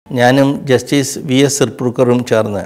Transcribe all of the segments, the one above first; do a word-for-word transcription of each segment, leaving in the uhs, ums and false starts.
ഞാനും justice V S സിർപ്പുർക്കറും ചേർന്ന്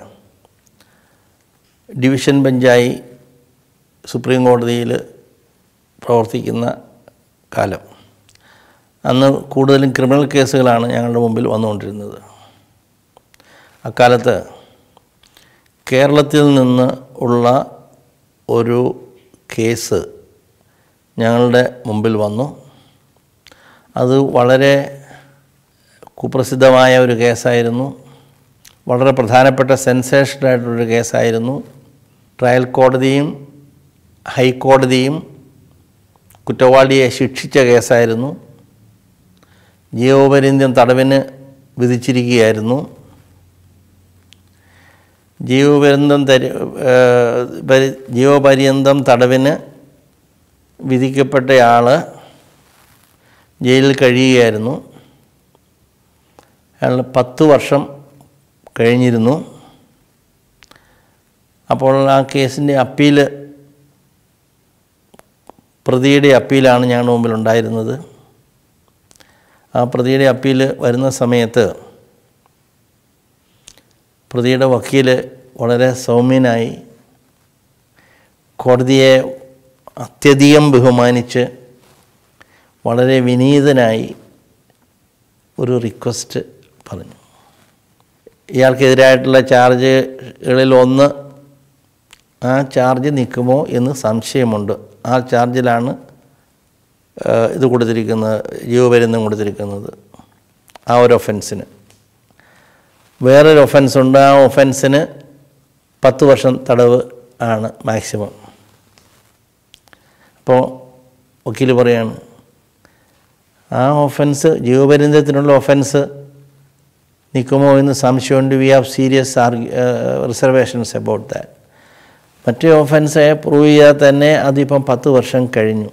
division ബെഞ്ചായി supreme കോടതിയിൽ പ്രവർത്തിക്കുന്ന കാലം. അന്ന് കൂടുതലും ക്രിമിനൽ കേസുകളാണ് ഞങ്ങളുടെ മുമ്പിൽ വന്നുകൊണ്ടിരുന്നത്. അക്കാലത്ത് കേരളത്തിൽ നിന്ന് ഉള്ള ഒരു കേസ് ഞങ്ങളുടെ മുമ്പിൽ വന്നു. അത് വളരെ കുപ്രസിദ്ധമായ ഒരു കേസായിരുന്നു. വളരെ പ്രധാനപ്പെട്ട സെൻസേഷനായിട്ടുള്ളൊരു കേസായിരുന്നു. ട്രയൽ കോടതിയും ഹൈക്കോടതിയും കുറ്റവാളിയെ ശിക്ഷിച്ച കേസായിരുന്നു. ജീവപര്യന്തം തടവിന് വിധിച്ചിരിക്കുകയായിരുന്നു. ജീവപര്യന്തം തരി ജീവപര്യന്തം തടവിന് വിധിക്കപ്പെട്ടയാൾ ജയിലിൽ കഴിയുകയായിരുന്നു. അയാൾ പത്ത് വർഷം കഴിഞ്ഞിരുന്നു. അപ്പോൾ ആ കേസിൻ്റെ അപ്പീൽ, പ്രതിയുടെ അപ്പീലാണ് ഞങ്ങളുടെ മുമ്പിൽ ഉണ്ടായിരുന്നത്. ആ പ്രതിയുടെ അപ്പീൽ വരുന്ന സമയത്ത് പ്രതിയുടെ വക്കീൽ വളരെ സൗമ്യനായി കോടതിയെ അത്യധികം ബഹുമാനിച്ച് വളരെ വിനീതനായി ഒരു റിക്വസ്റ്റ് പറഞ്ഞു. ഇയാൾക്കെതിരായിട്ടുള്ള ചാർജുകളിൽ ഒന്ന്, ആ ചാർജ് നിൽക്കുമോ എന്ന് സംശയമുണ്ട്. ആ ചാർജിലാണ് ഇത് കൊടുത്തിരിക്കുന്നത്, ജീവപര്യന്തം കൊടുത്തിരിക്കുന്നത്. ആ ഒരു ഒഫൻസിന് വേറൊരു ഒഫൻസ് ഉണ്ട്. ആ ഒഫൻസിന് പത്ത് വർഷം തടവ് ആണ് മാക്സിമം. അപ്പോൾ വക്കീൽ പറയാണ്, ആ ഒഫൻസ്, ജീവപര്യന്തത്തിനുള്ള ഒഫൻസ് നിൽക്കുമോ എന്ന് സംശയമുണ്ട്. We have serious argue reservations about that. മറ്റേ ഒഫൻസ് പ്രൂവ് ചെയ്യാതെ തന്നെ അതിപ്പം പത്ത് വർഷം കഴിഞ്ഞു.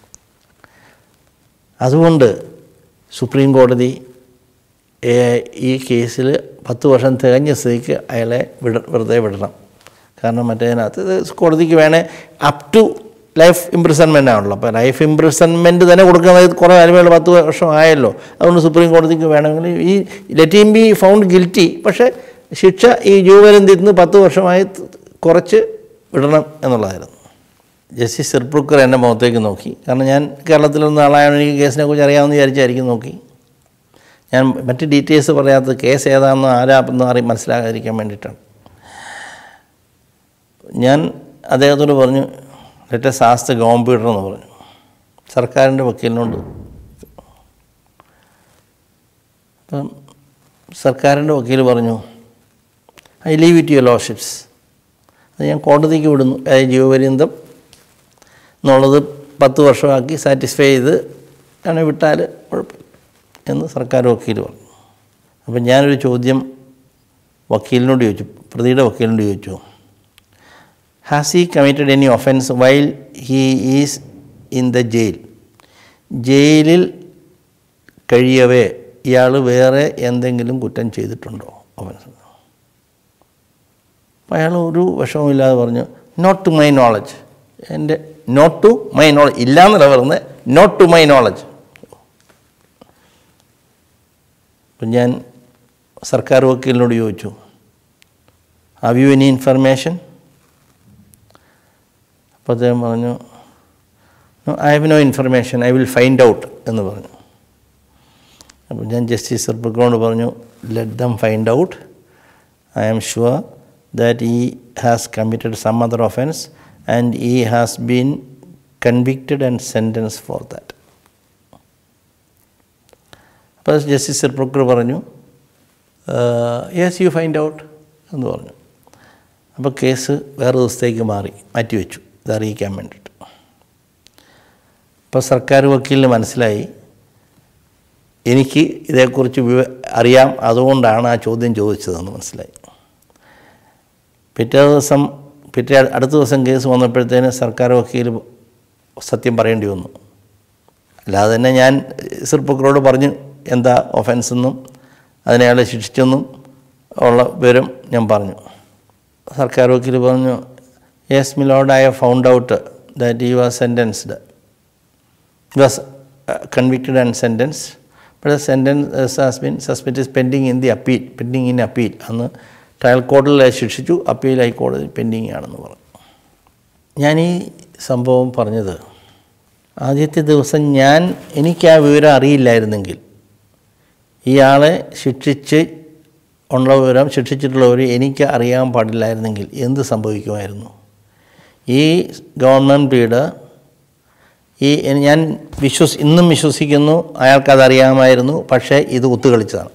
അതുകൊണ്ട് സുപ്രീം കോടതി ഈ കേസിൽ പത്ത് വർഷം തികഞ്ഞ സ്ഥിതിക്ക് അയാളെ വിട വെറുതെ വിടണം. കാരണം മറ്റേതിനകത്ത് കോടതിക്ക് വേണേൽ അപ് ടു ലൈഫ് ഇംപ്രിസൺമെൻ്റ് ആണല്ലോ. അപ്പോൾ ലൈഫ് ഇംപ്രിസൺമെൻറ്റ് തന്നെ കൊടുക്കുന്നത് കുറേ അനുഭവമുള്ള പത്ത് വർഷം ആയല്ലോ. അതുകൊണ്ട് സുപ്രീം കോടതിക്ക് വേണമെങ്കിൽ ഈ let him be found guilty, പക്ഷേ ശിക്ഷ ഈ ജീവപര്യന്തത്തിൽ നിന്ന് പത്ത് വർഷമായി കുറച്ച് വിടണം എന്നുള്ളതായിരുന്നു. ജസ്റ്റിസ് സിർപ്പുർക്കർ എൻ്റെ മുഖത്തേക്ക് നോക്കി. കാരണം ഞാൻ കേരളത്തിലൊന്നും ആളായാണ്, എനിക്ക് കേസിനെ കുറിച്ച് അറിയാമെന്ന് വിചാരിച്ചായിരിക്കും നോക്കി. ഞാൻ മറ്റ് ഡീറ്റെയിൽസ് പറയാത്തത് കേസ് ഏതാണെന്നോ ആരാപ്പെന്നോ അറി മനസ്സിലാകാതിരിക്കാൻ വേണ്ടിയിട്ടാണ്. ഞാൻ അദ്ദേഹത്തോട് പറഞ്ഞു, let us ask the competitor എന്ന് പറഞ്ഞു. സർക്കാരിൻ്റെ വക്കീലിനോട്. അപ്പം സർക്കാരിൻ്റെ വക്കീൽ പറഞ്ഞു, I leave it your lordships. അത് ഞാൻ കോടതിക്ക് വിടുന്നു. അതായത് ജീവപര്യന്തം എന്നുള്ളത് പത്ത് വർഷമാക്കി സാറ്റിസ്ഫൈ ചെയ്ത് അങ്ങനെ വിട്ടാൽ കുഴപ്പമില്ല എന്ന് സർക്കാർ വക്കീൽ പറഞ്ഞു. അപ്പം ഞാനൊരു ചോദ്യം വക്കീലിനോട് ചോദിച്ചു, പ്രതിയുടെ വക്കീലിനോട് ചോദിച്ചു, has he committed any offence while he is in the jail? ജയിലിൽ കഴിയവേ ഇയാൾ വേറെ എന്തെങ്കിലും കുറ്റം ചെയ്തിട്ടുണ്ടോ ഒഫൻസ്? അപ്പോൾ അയാൾ ഒരു വിഷമമില്ലാതെ പറഞ്ഞു, നോട്ട് ടു മൈ നോളജ്. എൻ്റെ നോട്ട് ടു മൈ നോളജ്, ഇല്ലയെന്നല്ല പറഞ്ഞത്, നോട്ട് ടു മൈ നോളജ്. അപ്പം ഞാൻ സർക്കാർ വക്കീലിനോട് ചോദിച്ചു, ഹാവ് യു എനി ഇൻഫർമേഷൻ? അപ്പോൾ അദ്ദേഹം പറഞ്ഞു, I have no information, I will find out എന്ന് പറഞ്ഞു. അപ്പോൾ ഞാൻ ജസ്റ്റിസ് സിർപ്പുർക്കറോട് പറഞ്ഞു, let them find out. I am sure that he has committed some other offense and he has been convicted and sentenced for that. അപ്പോൾ justice Sirpurkar പറഞ്ഞു, yes you find out എന്ന് പറഞ്ഞു. അപ്പോൾ കേസ് വേറെ ദിവസത്തേക്ക് മാറി മാറ്റിവെച്ചു, ഇത് അറിയിക്കാൻ വേണ്ടിയിട്ട്. അപ്പോൾ സർക്കാർ വക്കീലിന് മനസ്സിലായി എനിക്ക് ഇതേക്കുറിച്ച് വിവ അറിയാം, അതുകൊണ്ടാണ് ആ ചോദ്യം ചോദിച്ചതെന്ന് മനസ്സിലായി. പിറ്റേ ദിവസം പിറ്റേ അടുത്ത ദിവസം കേസ് വന്നപ്പോഴത്തേന് സർക്കാർ വക്കീൽ സത്യം പറയേണ്ടി വന്നു. അല്ലാതെ തന്നെ ഞാൻ സിർപ്പുർക്കറോട് പറഞ്ഞു എന്താ ഒഫൻസെന്നും അതിനയാളെ ശിക്ഷിച്ചെന്നും ഉള്ള വിവരം ഞാൻ പറഞ്ഞു. സർക്കാർ വക്കീൽ പറഞ്ഞു, yes my lord, I have found out that he was sentenced, was convicted and sentenced, but the sentence has been suspended pending in the appeal, pending in appeal. അന്ന് ട്രയൽ കോർട്ടിൽ ശിക്ഷിച്ചു, അപ്പീൽ ഹൈക്കോടതി പെൻഡിങ് ആണെന്ന് പറഞ്ഞു. ഞാൻ ഈ സംഭവം പറഞ്ഞത് ആദ്യത്തെ ദിവസം ഞാൻ എനിക്ക് ആ വിവരം അറിയില്ലായിരുന്നെങ്കിൽ, ഇയാളെ ശിക്ഷിച്ച് ഉള്ള വിവരം ശിക്ഷിച്ചിട്ടുള്ളവർ എനിക്ക് അറിയാൻ പാടില്ലായിരുന്നെങ്കിൽ എന്ത് സംഭവിക്കുമായിരുന്നു? ഈ ഗവൺമെൻറ് ലീഡർ ഈ ഞാൻ വിശ്വസ് ഇന്നും വിശ്വസിക്കുന്നു അയാൾക്കതറിയാമായിരുന്നു, പക്ഷേ ഇത് ഒത്തുകളിച്ചതാണ്.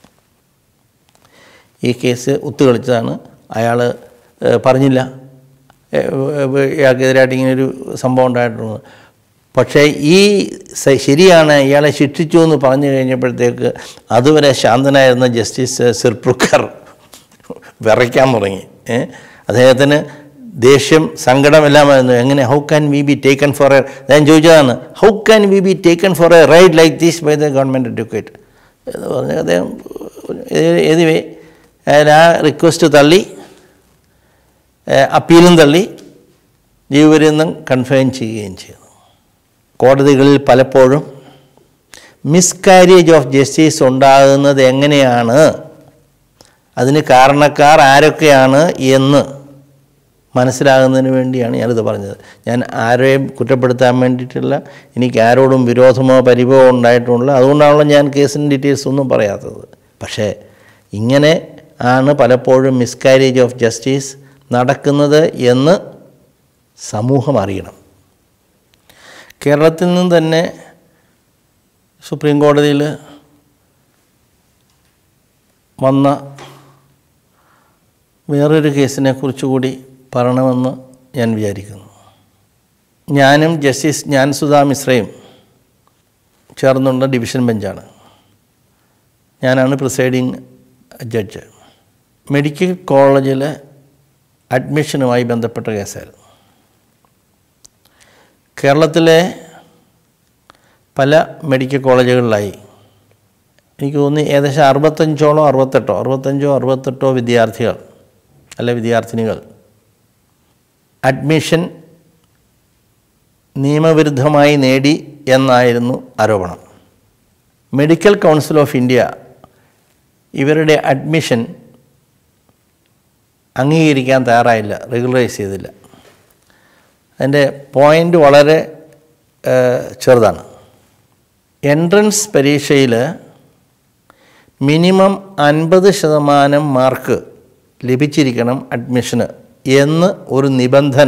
ഈ കേസ് ഒത്തുകളിച്ചതാണ്. അയാൾ പറഞ്ഞില്ല ഇയാൾക്കെതിരായിട്ട് ഇങ്ങനൊരു സംഭവം ഉണ്ടായിട്ടുണ്ട്. പക്ഷേ ഈ ശരിയാണ് ഇയാളെ ശിക്ഷിച്ചു എന്ന് പറഞ്ഞു കഴിഞ്ഞപ്പോഴത്തേക്ക് അതുവരെ ശാന്തനായിരുന്ന ജസ്റ്റിസ് സിർപുർക്കർ വിറയ്ക്കാൻ തുടങ്ങി. അദ്ദേഹത്തിന് ദേഷ്യം സങ്കടമെല്ലാമായിരുന്നു. എങ്ങനെ how can we be taken for a ഞാൻ ചോദിച്ചതാണ് how can we be taken for a ride like this by the government advocate എന്ന് പറഞ്ഞ് അദ്ദേഹം ഏതുവേ ആ റിക്വസ്റ്റ് തള്ളി, അപ്പീലും തള്ളി, ജീവപര്യന്തം കൺഫൈൻ ചെയ്യുകയും ചെയ്തു. കോടതികളിൽ പലപ്പോഴും മിസ്കാരേജ് ഓഫ് ജസ്റ്റിസ് ഉണ്ടാകുന്നത് എങ്ങനെയാണ്, അതിന് കാരണക്കാർ ആരൊക്കെയാണ് എന്ന് മനസ്സിലാകുന്നതിന് വേണ്ടിയാണ് ഞാനിത് പറഞ്ഞത്. ഞാൻ ആരെയും കുറ്റപ്പെടുത്താൻ വേണ്ടിയിട്ടില്ല, എനിക്ക് ആരോടും വിരോധമോ പരിഭവമോ ഉണ്ടായിട്ടുള്ള, അതുകൊണ്ടാണല്ലോ ഞാൻ കേസിൻ്റെ ഡീറ്റെയിൽസ് ഒന്നും പറയാത്തത്. പക്ഷേ ഇങ്ങനെ ആണ് പലപ്പോഴും മിസ്കാരേജ് ഓഫ് ജസ്റ്റിസ് നടക്കുന്നത് എന്ന് സമൂഹം അറിയണം. കേരളത്തിൽ നിന്ന് തന്നെ സുപ്രീം കോടതിയിൽ വന്ന വേറൊരു കേസിനെ കുറിച്ചുകൂടി പറയണമെന്ന് ഞാൻ വിചാരിക്കുന്നു. ഞാനും ജസ്റ്റിസ് ജ്ഞാൻസുധാ മിശ്രയും ചേർന്നുള്ള ഡിവിഷൻ ബെഞ്ചാണ്. ഞാനാണ് പ്രിസൈഡിങ് ജഡ്ജ്. മെഡിക്കൽ കോളേജിലെ അഡ്മിഷനുമായി ബന്ധപ്പെട്ട കേസായിരുന്നു. കേരളത്തിലെ പല മെഡിക്കൽ കോളേജുകളിലായി എനിക്ക് തോന്നി ഏകദേശം അറുപത്തഞ്ചോളോ അറുപത്തെട്ടോ അറുപത്തഞ്ചോ അറുപത്തെട്ടോ വിദ്യാർത്ഥികൾ അല്ല വിദ്യാർത്ഥിനികൾ അഡ്മിഷൻ നിയമവിരുദ്ധമായി നേടി എന്നായിരുന്നു ആരോപണം. മെഡിക്കൽ കൗൺസിൽ ഓഫ് ഇന്ത്യ ഇവരുടെ അഡ്മിഷൻ അംഗീകരിക്കാൻ തയ്യാറായില്ല, റെഗുലറൈസ് ചെയ്തില്ല. അതിൻ്റെ പോയിൻ്റ് വളരെ ചെറുതാണ്. എൻട്രൻസ് പരീക്ഷയിൽ മിനിമം അൻപത് ശതമാനം മാർക്ക് ലഭിച്ചിരിക്കണം അഡ്മിഷന് എന്ന് ഒരു നിബന്ധന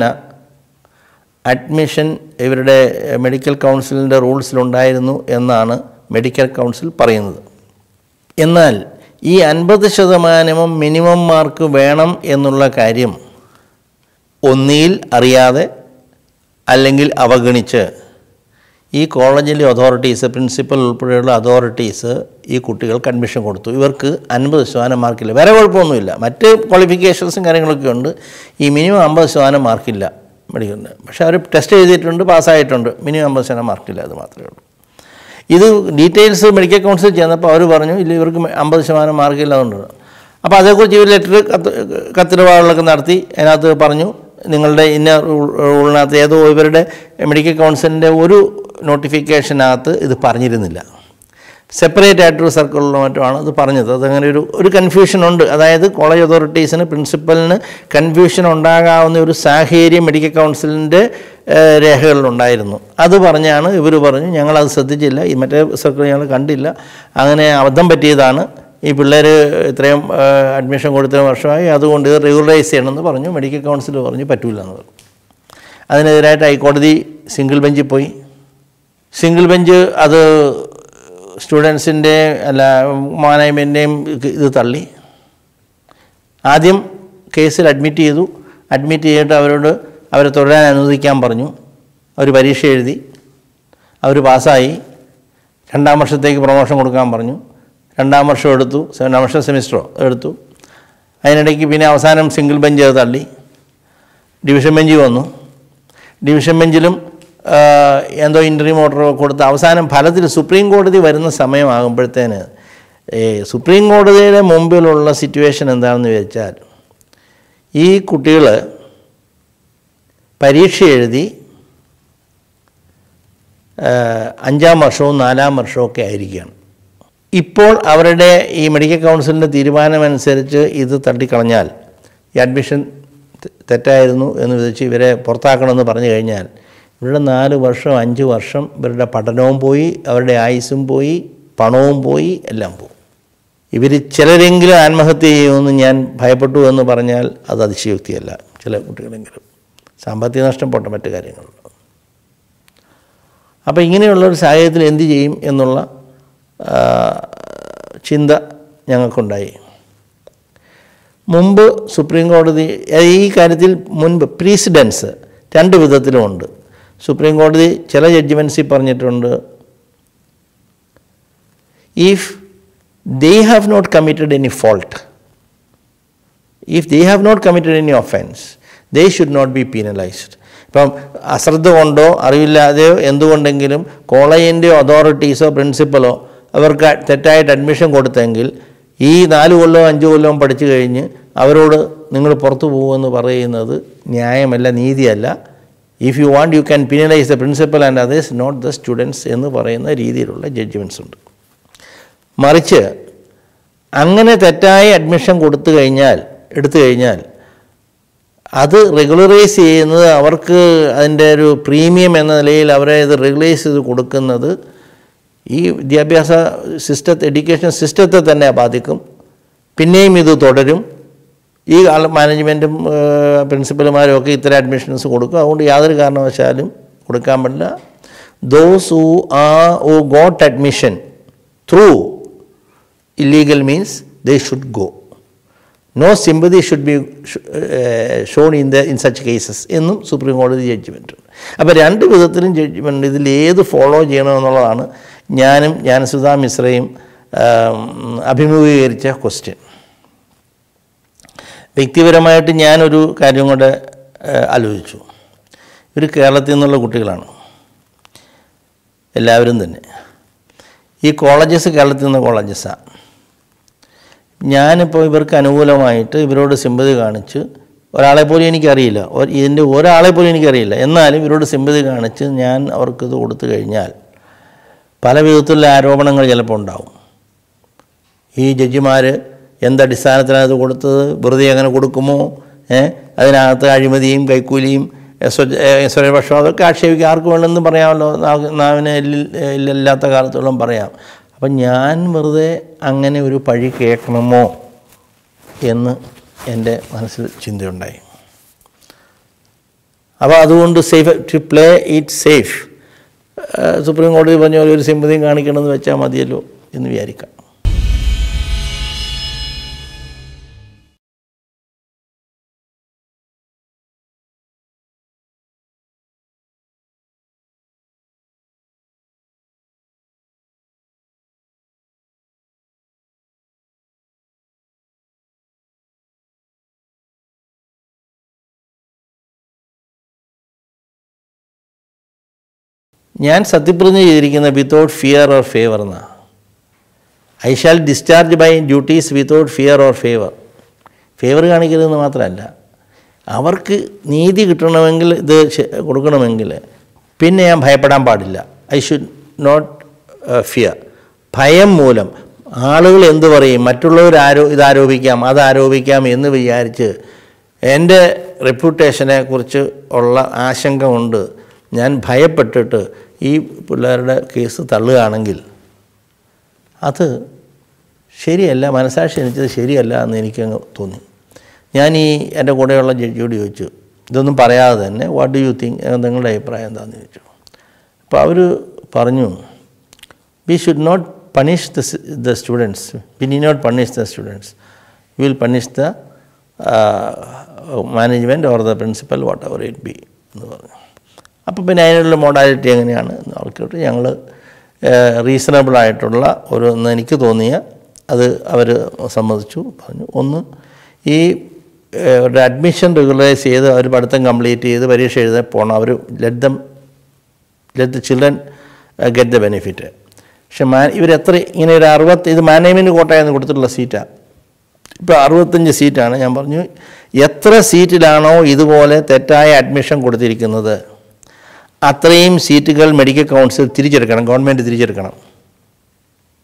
അഡ്മിഷൻ ഇവരുടെ മെഡിക്കൽ കൗൺസിലിൻ്റെ റൂൾസിലുണ്ടായിരുന്നു എന്നാണ് മെഡിക്കൽ കൗൺസിൽ പറയുന്നത്. എന്നാൽ ഈ അൻപത് ശതമാനവും മിനിമം മാർക്ക് വേണം എന്നുള്ള കാര്യം ഒന്നിയിൽ അറിയാതെ അല്ലെങ്കിൽ അവഗണിച്ച് ഈ കോളേജിലെ അതോറിറ്റീസ്, പ്രിൻസിപ്പൽ ഉൾപ്പെടെയുള്ള അതോറിറ്റീസ് ഈ കുട്ടികൾക്ക് അഡ്മിഷൻ കൊടുത്തു. ഇവർക്ക് അൻപത് ശതമാനം മാർക്കില്ല. വേറെ കുഴപ്പമൊന്നുമില്ല, മറ്റ് ക്വാളിഫിക്കേഷൻസും കാര്യങ്ങളൊക്കെ ഉണ്ട്. ഈ മിനിമം അമ്പത് ശതമാനം മാർക്കില്ല മെഡിക്കലിന്. പക്ഷേ അവർ ടെസ്റ്റ് ചെയ്തിട്ടുണ്ട്, പാസ്സായിട്ടുണ്ട്. മിനിമം അമ്പത് ശതമാനം മാർക്കില്ല, അത് മാത്രമേ ഉള്ളൂ. ഇത് ഡീറ്റെയിൽസ് മെഡിക്കൽ കൗൺസിൽ ചെന്നപ്പോൾ അവർ പറഞ്ഞു ഇല്ല ഇവർക്ക് അമ്പത് ശതമാനം മാർക്കില്ല അതുകൊണ്ട്. അപ്പോൾ അതേക്കുറിച്ച് ഇവർ ലെറ്റർ കത്ത് കത്തിടപാടുകളൊക്കെ നടത്തി അതിനകത്ത് പറഞ്ഞു നിങ്ങളുടെ ഇന്ന റൂളിനകത്ത് ഏതോ ഇവരുടെ മെഡിക്കൽ കൗൺസിലിൻ്റെ ഒരു നോട്ടിഫിക്കേഷനകത്ത് ഇത് പറഞ്ഞിരുന്നില്ല. സെപ്പറേറ്റ് ആയിട്ടൊരു സർക്കിളിലോ മറ്റുമാണ് ഇത് പറഞ്ഞത്. അതങ്ങനെ ഒരു ഒരു കൺഫ്യൂഷനുണ്ട്. അതായത് കോളേജ് അതോറിറ്റീസിന് പ്രിൻസിപ്പലിന് കൺഫ്യൂഷൻ ഉണ്ടാകാവുന്ന ഒരു സാഹചര്യം മെഡിക്കൽ കൗൺസിലിൻ്റെ രേഖകളിലുണ്ടായിരുന്നു. അത് പറഞ്ഞാണ് ഇവർ പറഞ്ഞു ഞങ്ങളത് ശ്രദ്ധിച്ചില്ല, ഈ മറ്റേ സർക്കിൾ ഞങ്ങൾ കണ്ടില്ല, അങ്ങനെ അബദ്ധം പറ്റിയതാണ്, ഈ പിള്ളേർ ഇത്രയും അഡ്മിഷൻ കൊടുത്ത വർഷമായി, അതുകൊണ്ട് ഇത് റെഗുലറൈസ് ചെയ്യണമെന്ന് പറഞ്ഞു. മെഡിക്കൽ കൗൺസിൽ പറഞ്ഞു പറ്റൂല എന്ന് പറഞ്ഞു. അതിനെതിരായിട്ട് ഹൈക്കോടതി സിംഗിൾ ബെഞ്ചിൽ പോയി. സിംഗിൾ ബെഞ്ച് അത് സ്റ്റുഡൻസിൻ്റെ അല്ല മാനേജ്മെൻറ്റിൻ്റെയും ഇത് തള്ളി. ആദ്യം കേസിൽ അഡ്മിറ്റ് ചെയ്തു. അഡ്മിറ്റ് ചെയ്തിട്ട് അവരോട് അവരെ തുടരാൻ അനുവദിക്കാൻ പറഞ്ഞു. അവർ പരീക്ഷ എഴുതി, അവർ പാസ്സായി. രണ്ടാം വർഷത്തേക്ക് പ്രൊമോഷൻ കൊടുക്കാൻ പറഞ്ഞു. രണ്ടാം വർഷം എടുത്തു, രണ്ടാം വർഷം സെമിസ്റ്ററോ എടുത്തു. അതിനിടയ്ക്ക് പിന്നെ അവസാനം സിംഗിൾ ബെഞ്ച് അത് തള്ളി. ഡിവിഷൻ ബെഞ്ച് വന്നു. ഡിവിഷൻ ബെഞ്ചിലും എന്തോ ഇൻ്റർവ്യൂ ഓർഡർ കൊടുത്ത് അവസാനം ഫലത്തിൽ സുപ്രീം കോടതി വരുന്ന സമയമാകുമ്പോഴത്തേന് സുപ്രീം കോടതിയുടെ മുമ്പിലുള്ള സിറ്റുവേഷൻ എന്താണെന്ന് വെച്ചാൽ ഈ കുട്ടികൾ പരീക്ഷ എഴുതി അഞ്ചാം വർഷവും നാലാം വർഷവും ഒക്കെ ആയിരിക്കുകയാണ്. ഇപ്പോൾ അവരുടെ ഈ മെഡിക്കൽ കൗൺസിലിൻ്റെ തീരുമാനമനുസരിച്ച് ഇത് തട്ടിക്കളഞ്ഞാൽ, ഈ അഡ്മിഷൻ തെറ്റായിരുന്നു എന്ന് വിധിച്ച് ഇവരെ പുറത്താക്കണമെന്ന് പറഞ്ഞു കഴിഞ്ഞാൽ ഇവരുടെ നാല് വർഷം അഞ്ച് വർഷം ഇവരുടെ പഠനവും പോയി, അവരുടെ ആയുസ്സും പോയി, പണവും പോയി, എല്ലാം പോകും. ഇവർ ചിലരെങ്കിലും ആത്മഹത്യ ചെയ്യുമെന്ന് ഞാൻ ഭയപ്പെട്ടു എന്ന് പറഞ്ഞാൽ അത് അതിശയോക്തിയല്ല. ചില കുട്ടികളെങ്കിലും സാമ്പത്തിക നഷ്ടം പോട്ടെ, മറ്റു കാര്യങ്ങളുണ്ട്. അപ്പോൾ ഇങ്ങനെയുള്ളൊരു സാഹചര്യത്തിൽ എന്ത് ചെയ്യും എന്നുള്ള ചിന്ത ഞങ്ങൾക്കുണ്ടായി. മുമ്പ് സുപ്രീം കോടതി ഈ കാര്യത്തിൽ മുൻപ് പ്രീസിഡൻസ് രണ്ട് വിധത്തിലുമുണ്ട്. സുപ്രീം കോടതി ചില ജഡ്ജ്മെൻറ്റ്സിൽ പറഞ്ഞിട്ടുണ്ട്, if they have not committed any fault, if they have not committed any offense, they should not be penalized. ഇപ്പം അശ്രദ്ധ കൊണ്ടോ അറിവില്ലാതെയോ എന്തുകൊണ്ടെങ്കിലും കോളേജിൻ്റെയോ അതോറിറ്റീസോ പ്രിൻസിപ്പലോ അവർക്ക് തെറ്റായിട്ട് അഡ്മിഷൻ കൊടുത്തെങ്കിൽ ഈ നാല് കൊല്ലവും അഞ്ച് കൊല്ലവും പഠിച്ചു കഴിഞ്ഞ് അവരോട് നിങ്ങൾ പുറത്തു പോകുമെന്ന് പറയുന്നത് ന്യായമല്ല, നീതിയല്ല. If you want you can penalise the principal and others, not the students എന്ന് പറയുന്ന രീതിയിലുള്ള ജഡ്ജ്മെൻറ്റ്സ് ഉണ്ട്. മറിച്ച് അങ്ങനെ തെറ്റായ അഡ്മിഷൻ കൊടുത്തു കഴിഞ്ഞാൽ എടുത്തു കഴിഞ്ഞാൽ അത് റെഗുലറൈസ് ചെയ്യുന്നത്, അവർക്ക് അതിൻ്റെ ഒരു പ്രീമിയം എന്ന നിലയിൽ അവരെ ഇത് റെഗുലൈസ് ചെയ്ത് കൊടുക്കുന്നത് ഈ വിദ്യാഭ്യാസ സിസ്റ്റത്തെ, എഡ്യൂക്കേഷൻ സിസ്റ്റത്തെ തന്നെ ബാധിക്കും. പിന്നെയും ഇത് തുടരും. ഈ മാനേജ്മെൻറ്റും പ്രിൻസിപ്പൽമാരും ഒക്കെ ഇത്തരം അഡ്മിഷൻസ് കൊടുക്കും. അതുകൊണ്ട് യാതൊരു കാരണവശാലും കൊടുക്കാൻ പറ്റില്ല. Those who are who got admission through illegal means they should go. No sympathy should be uh, shown in the in such cases എന്നും സുപ്രീം കോടതി ജഡ്ജ്മെൻറ്റ് ഉണ്ട്. അപ്പോൾ രണ്ട് വിധത്തിലും ജഡ്ജ്മെൻറ്റ് ഇതിൽ ഏത് ഫോളോ ചെയ്യണമെന്നുള്ളതാണ് ഞാനും ജ്ഞാനസുധാ മിശ്രയും അഭിമുഖീകരിച്ച ക്വസ്റ്റ്യൻ. വ്യക്തിപരമായിട്ട് ഞാനൊരു കാര്യം കൂടെ ആലോചിച്ചു. ഇവർ കേരളത്തിൽ നിന്നുള്ള കുട്ടികളാണ് എല്ലാവരും തന്നെ. ഈ കോളേജസ് കേരളത്തിൽ നിന്ന് കോളേജസാണ്. ഞാനിപ്പോൾ ഇവർക്ക് അനുകൂലമായിട്ട് ഇവരോട് സിമ്പതി കാണിച്ച്, ഒരാളെ പോലും എനിക്കറിയില്ല, ഇതിൻ്റെ ഒരാളെ പോലും എനിക്കറിയില്ല, എന്നാലും ഇവരോട് സിമ്പതി കാണിച്ച് ഞാൻ അവർക്കിത് കൊടുത്തു കഴിഞ്ഞാൽ പല വിധത്തിലുള്ള ആരോപണങ്ങൾ ചിലപ്പോൾ ഉണ്ടാവും. ഈ ജഡ്ജിമാർ എന്തടിസ്ഥാനത്തിലാണ് ഇത് കൊടുത്തത്, വെറുതെ അങ്ങനെ കൊടുക്കുമോ, അതിനകത്ത് അഴിമതിയും കൈക്കൂലിയും സ്വരപക്ഷം അതൊക്കെ ആക്ഷേപിക്കുക, ആർക്ക് വേണമെന്ന് പറയാമല്ലോ, നാവിന് ഇല്ലാത്ത കാലത്തോളം പറയാം. അപ്പം ഞാൻ വെറുതെ അങ്ങനെ ഒരു പഴി കേൾക്കണമോ എന്ന് എൻ്റെ മനസ്സിൽ ചിന്തയുണ്ടായി. അപ്പോൾ അതുകൊണ്ട് safe to play it safe, supreme കോടതി പറഞ്ഞ പോലെ ഒരു സിമ്പതിയും കാണിക്കണമെന്ന് വെച്ചാൽ മതിയല്ലോ എന്ന് വിചാരിക്കാം. ഞാൻ സത്യപ്രതിജ്ഞ ചെയ്തിരിക്കുന്ന വിത്തൗട്ട് ഫിയർ ഓർ ഫേവർ എന്നാണ്. I shall discharge my duties without fear or favour. Favour കാണിക്കരുതെന്ന് മാത്രമല്ല, അവർക്ക് നീതി കിട്ടണമെങ്കിൽ, ഇത് കൊടുക്കണമെങ്കിൽ പിന്നെ ഞാൻ ഭയപ്പെടാൻ പാടില്ല. I should not fear. ഭയം മൂലം ആളുകൾ എന്തു പറയും, മറ്റുള്ളവർ ആരോ ഇതാരോപിക്കാം അതാരോപിക്കാം എന്ന് വിചാരിച്ച് എൻ്റെ റെപ്യൂട്ടേഷനെ കുറിച്ച് ഉള്ള ആശങ്ക കൊണ്ട് ഞാൻ ഭയപ്പെട്ടിട്ട് ഈ പിള്ളേരുടെ കേസ് തള്ളുകയാണെങ്കിൽ അത് ശരിയല്ല, മനസാക്ഷി എനിക്കത് ശരിയല്ല എന്ന് എനിക്കങ്ങ് തോന്നി. ഞാൻ ഈ എൻ്റെ കൂടെയുള്ള ജഡ്ജിയോട് ചോദിച്ചു, ഇതൊന്നും പറയാതെ തന്നെ വാട്ട് ഡു യു തിങ്ക്, നിങ്ങളുടെ അഭിപ്രായം എന്താണെന്ന് ചോദിച്ചു. അപ്പോൾ അവർ പറഞ്ഞു, we should not punish the the students, we need not punish the students, we will punish the management or the principal whatever it be എന്ന് പറഞ്ഞു. അപ്പോൾ പിന്നെ അതിനുള്ള മോഡാലിറ്റി എങ്ങനെയാണ് എന്ന് അവർക്കിട്ട് ഞങ്ങൾ റീസണബിളായിട്ടുള്ള ഒരു എന്ന് എനിക്ക് തോന്നിയ അത് അവർ സമ്മതിച്ചു. പറഞ്ഞു, ഒന്ന് ഈ ഒരു അഡ്മിഷൻ റെഗുലറൈസ് ചെയ്ത് അവർ പഠിത്തം കംപ്ലീറ്റ് ചെയ്ത് പരീക്ഷ എഴുതാൻ പോകണം. അവർ let them let the children get the benefit. പക്ഷെ മാ ഇവരെത്ര ഇങ്ങനെ ഒരു അറുപത്തി ഇത് മാനേജ്മെൻറ്റ് കോട്ടയെന്ന് കൊടുത്തിട്ടുള്ള സീറ്റാണ്. ഇപ്പോൾ അറുപത്തഞ്ച് സീറ്റാണ്. ഞാൻ പറഞ്ഞു, എത്ര സീറ്റിലാണോ ഇതുപോലെ തെറ്റായ അഡ്മിഷൻ കൊടുത്തിരിക്കുന്നത് അത്രയും സീറ്റുകൾ മെഡിക്കൽ കൗൺസിൽ തിരിച്ചെടുക്കണം, ഗവൺമെൻറ് തിരിച്ചെടുക്കണം.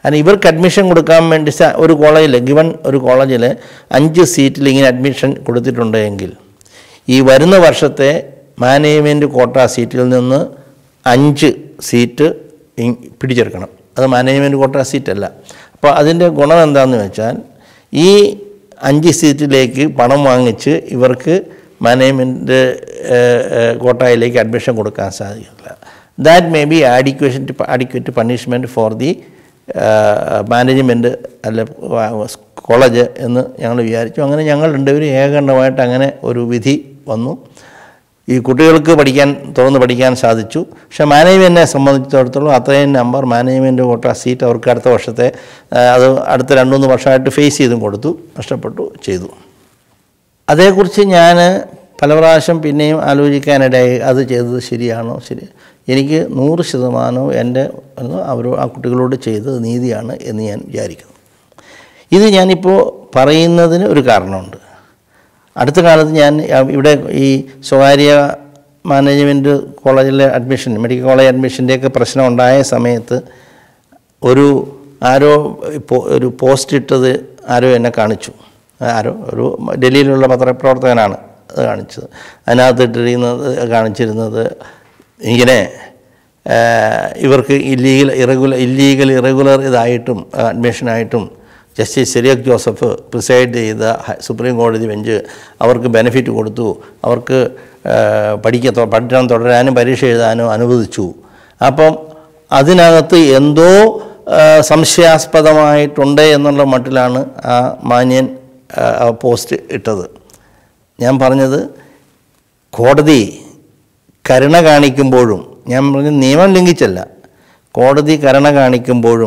കാരണം ഇവർക്ക് അഡ്മിഷൻ കൊടുക്കാൻ വേണ്ടി ഒരു കോളേജിൽ ഗിവൺ ഒരു കോളേജിൽ അഞ്ച് സീറ്റിൽ ഇങ്ങനെ അഡ്മിഷൻ കൊടുത്തിട്ടുണ്ടെങ്കിൽ ഈ വരുന്ന വർഷത്തെ മാനേജ്മെൻറ്റ് കോട്ട സീറ്റിൽ നിന്ന് അഞ്ച് സീറ്റ് പിടിച്ചെടുക്കണം. അത് മാനേജ്മെൻറ്റ് കോട്ട സീറ്റല്ല. അപ്പോൾ അതിൻ്റെ ഗുണം എന്താണെന്ന് വെച്ചാൽ ഈ അഞ്ച് സീറ്റിലേക്ക് പണം വാങ്ങിച്ച് ഇവർക്ക് മാനേജ്മെൻറ്റ് കോട്ടയിലേക്ക് അഡ്മിഷൻ കൊടുക്കാൻ സാധിക്കില്ല. That may be adequation adequate punishment for the management അല്ല കോളേജ് എന്ന് ഞങ്ങൾ വിചാരിച്ചു. അങ്ങനെ ഞങ്ങൾ രണ്ടുപേരും ഏകണ്ഠമായിട്ട് അങ്ങനെ ഒരു വിധി വന്നു. ഈ കുട്ടികൾക്ക് പഠിക്കാൻ തുറന്ന് പഠിക്കാൻ സാധിച്ചു. പക്ഷേ മാനേജ്മെൻറ്റിനെ സംബന്ധിച്ചിടത്തോളം അത്രയും നമ്പർ മാനേജ്മെൻറ്റ് കോട്ട സീറ്റ് അവർക്ക് അടുത്ത വർഷത്തെ അത് അടുത്ത രണ്ട് മൂന്ന് വർഷമായിട്ട് ഫേസ് ചെയ്തും കൊടുത്തു, നഷ്ടപ്പെട്ടു ചെയ്തു. അതേക്കുറിച്ച് ഞാൻ പല പ്രാവശ്യം പിന്നെയും ആലോചിക്കാനിടയായി. അത് ചെയ്തത് ശരിയാണോ? ശരി, എനിക്ക് നൂറ് ശതമാനവും എൻ്റെ അവർ ആ കുട്ടികളോട് ചെയ്തത് നീതിയാണ് എന്ന് ഞാൻ വിചാരിക്കുന്നു. ഇത് ഞാനിപ്പോൾ പറയുന്നതിന് ഒരു കാരണമുണ്ട്. അടുത്ത കാലത്ത് ഞാൻ ഇവിടെ ഈ സ്വകാര്യ മാനേജ്മെൻറ്റ് കോളേജിലെ അഡ്മിഷൻ മെഡിക്കൽ കോളേജ് അഡ്മിഷൻ്റെയൊക്കെ പ്രശ്നം ഉണ്ടായ സമയത്ത് ഒരു ആരോ ഒരു പോസ്റ്റ് ഇട്ടത് ആരോ എന്നെ കാണിച്ചു. ആരോ ഒരു ഡൽഹിയിലുള്ള പത്രപ്രവർത്തകനാണ് അത് കാണിച്ചത്. അതിനകത്ത് ഇട്ടിരുന്നത് കാണിച്ചിരുന്നത് ഇങ്ങനെ ഇവർക്ക് ഇല്ലീഗൽ ഇറഗുലർ ഇല്ലീഗൽ ഇറഗുലർ ഇതായിട്ടും അഡ്മിഷനായിട്ടും ജസ്റ്റിസ് സിറിയക് ജോസഫ് പ്രിസൈഡ് ചെയ്ത സുപ്രീം കോടതി ബെഞ്ച് അവർക്ക് ബെനിഫിറ്റ് കൊടുത്തു, അവർക്ക് പഠിക്കാൻ പഠനം തുടരാനും പരീക്ഷ എഴുതാനും അനുവദിച്ചു. അപ്പം അതിനകത്ത് എന്തോ സംശയാസ്പദമായിട്ടുണ്ട് എന്നുള്ള മട്ടിലാണ് ആ മാന്യൻ പോസ്റ്റ് ഇട്ടത്. ഞാൻ പറഞ്ഞത് കോടതി കരുണ കാണിക്കുമ്പോഴും, ഞാൻ പറഞ്ഞ നിയമം ലംഘിച്ചല്ല, കോടതി കരുണ കാണിക്കുമ്പോഴും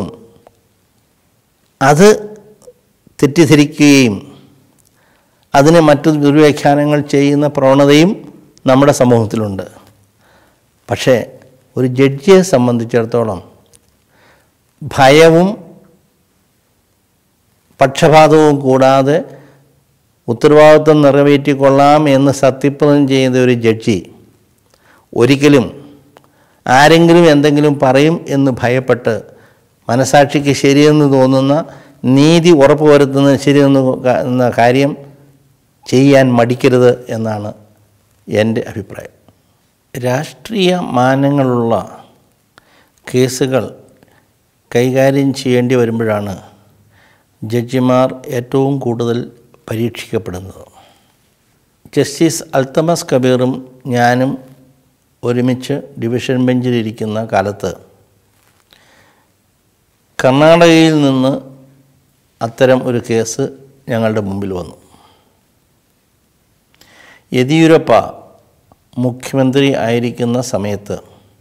അത് തെറ്റിദ്ധരിക്കുകയും അതിന് മറ്റു ദുർവ്യാഖ്യാനങ്ങൾ ചെയ്യുന്ന പ്രവണതയും നമ്മുടെ സമൂഹത്തിലുണ്ട്. പക്ഷേ ഒരു ജഡ്ജിയെ സംബന്ധിച്ചിടത്തോളം ഭയവും പക്ഷപാതവും കൂടാതെ ഉത്തരവാദിത്വം നിറവേറ്റിക്കൊള്ളാം എന്ന് സത്യപ്രതിജ്ഞ ചെയ്ത ഒരു ജഡ്ജി ഒരിക്കലും ആരെങ്കിലും എന്തെങ്കിലും പറയും എന്ന് ഭയപ്പെട്ട് മനസാക്ഷിക്ക് ശരിയെന്ന് തോന്നുന്ന നീതി ഉറപ്പുവരുത്തുന്നതിന് ശരിയെന്ന് എന്ന കാര്യം ചെയ്യാൻ മടിക്കരുത് എന്നാണ് എൻ്റെ അഭിപ്രായം. രാഷ്ട്രീയ മാനങ്ങളുള്ള കേസുകൾ കൈകാര്യം ചെയ്യേണ്ടി വരുമ്പോഴാണ് ജഡ്ജിമാർ ഏറ്റവും കൂടുതൽ പരീക്ഷിക്കപ്പെടുന്നത്. ജസ്റ്റിസ് അൽത്തമസ് കബീറും ഞാനും ഒരുമിച്ച് ഡിവിഷൻ ബെഞ്ചിലിരിക്കുന്ന കാലത്ത് കർണാടകയിൽ നിന്ന് അത്തരം ഒരു കേസ് ഞങ്ങളുടെ മുമ്പിൽ വന്നു. യെദിയൂരപ്പ മുഖ്യമന്ത്രി ആയിരിക്കുന്ന സമയത്ത്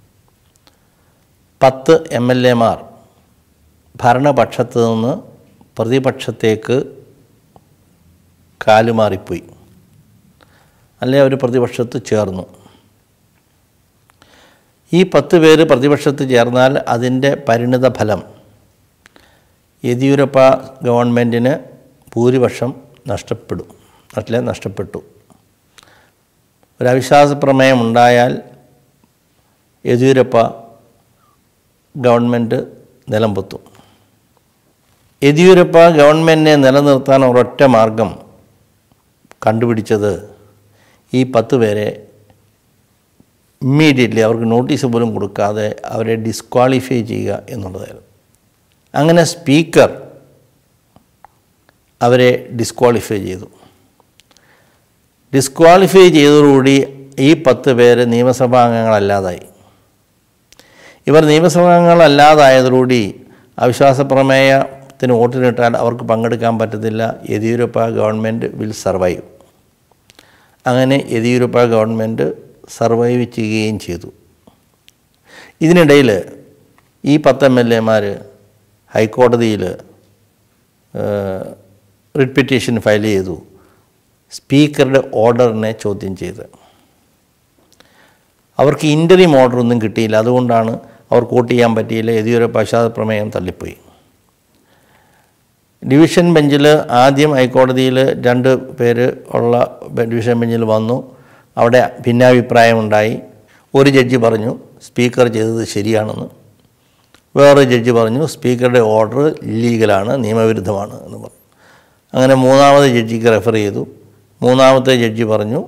പത്ത് എം എൽ എമാർ ഭരണപക്ഷത്ത് നിന്ന് പ്രതിപക്ഷത്തേക്ക് കാലുമാറിപ്പോയി, അല്ലെ അവർ പ്രതിപക്ഷത്ത് ചേർന്നു. ഈ പത്ത് പേര് പ്രതിപക്ഷത്ത് ചേർന്നാൽ അതിൻ്റെ പരിണിത ഫലം യെദിയൂരപ്പ ഗവൺമെൻറ്റിന് ഭൂരിപക്ഷം നഷ്ടപ്പെടും, അല്ലെ നഷ്ടപ്പെട്ടു. ഒരു അവിശ്വാസ പ്രമേയം ഉണ്ടായാൽ യെദിയൂരപ്പ ഗവൺമെൻറ് നിലംപൊത്തും. യെദിയൂരപ്പ ഗവൺമെൻറ്റിനെ നിലനിർത്താൻ ഒരൊറ്റ മാർഗം കണ്ടുപിടിച്ചത് ഈ പത്ത് പേരെ ഇമ്മീഡിയറ്റ്ലി അവർക്ക് നോട്ടീസ് പോലും കൊടുക്കാതെ അവരെ ഡിസ്ക്വാളിഫൈ ചെയ്യുക എന്നുള്ളതായിരുന്നു. അങ്ങനെ സ്പീക്കർ അവരെ ഡിസ്ക്വാളിഫൈ ചെയ്തു. ഡിസ്ക്വാളിഫൈ ചെയ്തതോടുകൂടി ഈ പത്ത് പേര് നിയമസഭാ അംഗങ്ങളല്ലാതായി. ഇവർ നിയമസഭാ അംഗങ്ങളല്ലാതായതോടുകൂടി അവിശ്വാസ പ്രമേയത്തിന് വോട്ടിനിട്ടാൽ അവർക്ക് പങ്കെടുക്കാൻ പറ്റത്തില്ല. Yeddyurappa government will survive. അങ്ങനെ യെദിയൂരപ്പ ഗവൺമെൻറ് സർവൈവ് ചെയ്യുകയും ചെയ്തു. ഇതിനിടയിൽ ഈ പത്ത് എം എൽ എമാർ ഹൈക്കോടതിയിൽ റിട്ട് പെറ്റീഷൻ ഫയൽ ചെയ്തു, സ്പീക്കറുടെ ഓർഡറിനെ ചോദ്യം ചെയ്ത്. അവർക്ക് ഇൻ്ററിം ഓർഡറൊന്നും കിട്ടിയില്ല, അതുകൊണ്ടാണ് അവർക്ക് വോട്ട് ചെയ്യാൻ പറ്റിയില്ല. യെദിയൂരപ്പ അവിശ്വാസ പ്രമേയം തള്ളിപ്പോയി. ഡിവിഷൻ ബെഞ്ചിൽ ആദ്യം ഹൈക്കോടതിയിൽ രണ്ട് പേര് ഉള്ള ഡിവിഷൻ ബെഞ്ചിൽ വന്നു. അവിടെ ഭിന്നാഭിപ്രായമുണ്ടായി. ഒരു ജഡ്ജി പറഞ്ഞു സ്പീക്കർ ചെയ്തത് ശരിയാണെന്ന്, വേറെ ജഡ്ജി പറഞ്ഞു സ്പീക്കറുടെ ഓർഡർ ഇല്ലീഗലാണ്, നിയമവിരുദ്ധമാണ് എന്ന് പറഞ്ഞു. അങ്ങനെ മൂന്നാമത്തെ ജഡ്ജിക്ക് റെഫർ ചെയ്തു. മൂന്നാമത്തെ ജഡ്ജി പറഞ്ഞു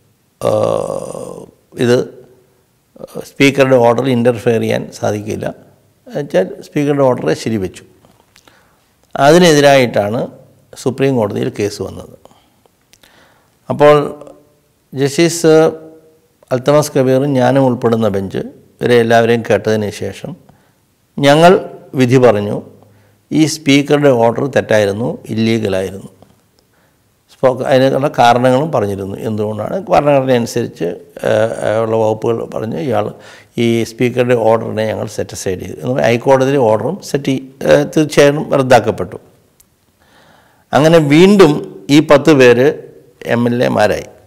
ഇത് സ്പീക്കറുടെ ഓർഡറിൽ ഇൻ്റർഫെയർ ചെയ്യാൻ സാധിക്കില്ല, എന്നുവെച്ചാൽ സ്പീക്കറുടെ ഓർഡറെ ശരിവെച്ചു. അതിനെതിരായിട്ടാണ് സുപ്രീം കോടതിയിൽ കേസ് വന്നത്. അപ്പോൾ ജസ്റ്റിസ് അൽത്തമസ് കബീറും ഞാനും ഉൾപ്പെടുന്ന ബെഞ്ച് ഇവരെ എല്ലാവരെയും കേട്ടതിന് ശേഷം ഞങ്ങൾ വിധി പറഞ്ഞു ഈ സ്പീക്കറുടെ ഓർഡർ തെറ്റായിരുന്നു, ഇല്ലീഗലായിരുന്നു. അതിനുള്ള കാരണങ്ങളും പറഞ്ഞിരുന്നു. എന്തുകൊണ്ടാണ് ഭരണഘടന അനുസരിച്ച് ഉള്ള വകുപ്പുകൾ പറഞ്ഞ് ഇയാൾ ഈ സ്പീക്കറുടെ ഓർഡറിനെ ഞങ്ങൾ സെറ്റ് അസൈഡ് ചെയ്തു എന്ന്. ഹൈക്കോടതിയിലെ ഓർഡറും സെറ്റ് തീർച്ചയായും റദ്ദാക്കപ്പെട്ടു. അങ്ങനെ വീണ്ടും ഈ പത്ത് പേര് എം എൽ എമാരായി.